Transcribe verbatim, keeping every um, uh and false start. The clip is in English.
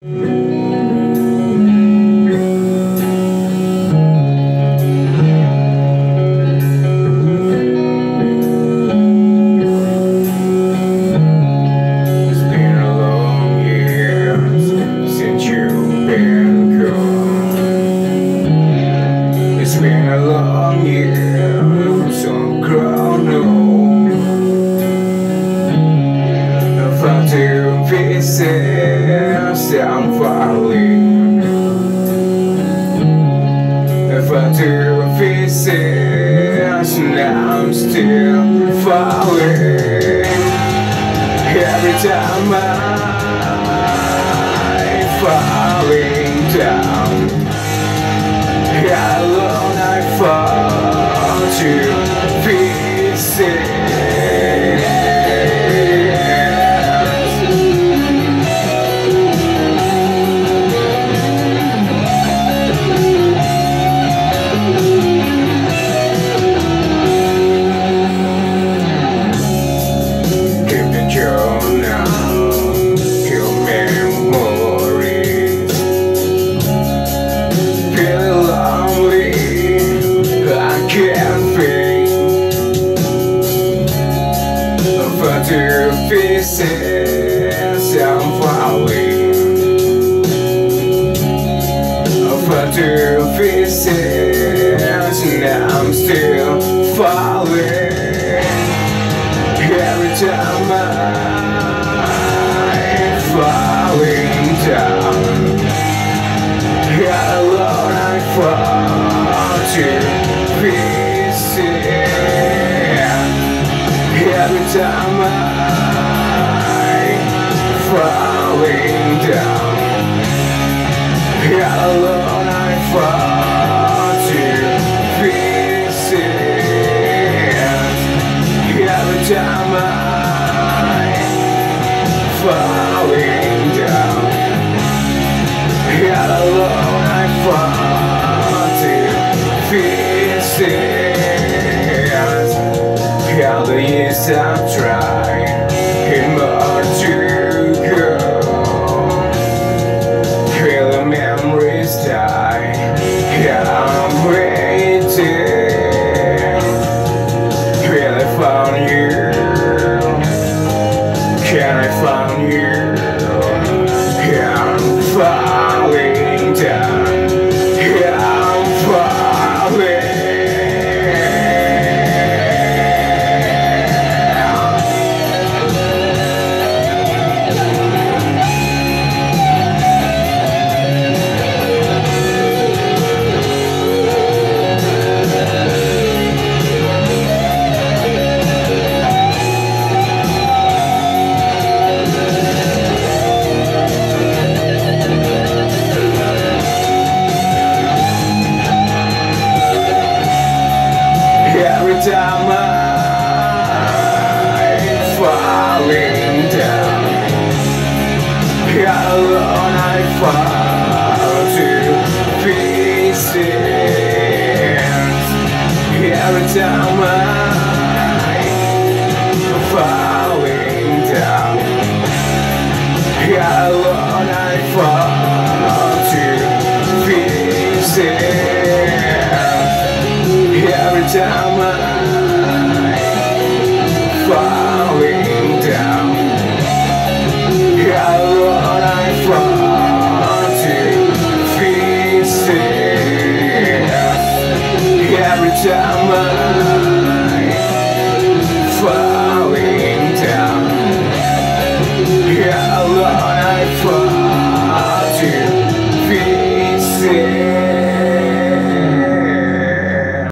been a long year since you've been gone. It's been a long year some grown old. Far to pieces I'm falling. Far to pieces now I'm still falling. Every time I'm falling down, alone I fall to pieces. To pieces I'm falling. Far to pieces now I'm still falling. Every time I'm falling down, alone I fall to pieces. Every time I'm falling down, alone I fall to pieces. Every time I'm falling down, alone I fall to pieces. All the years I've tried and more to go, feel the memories die. I'm waiting. Will I find you? Can I find you? I'm falling down. I'm falling. Every time I'm falling down, alone I fall to pieces. Every time I'm falling down, alone I fall to pieces. Every time I'm falling down, alone I fall to pieces. Every time I'm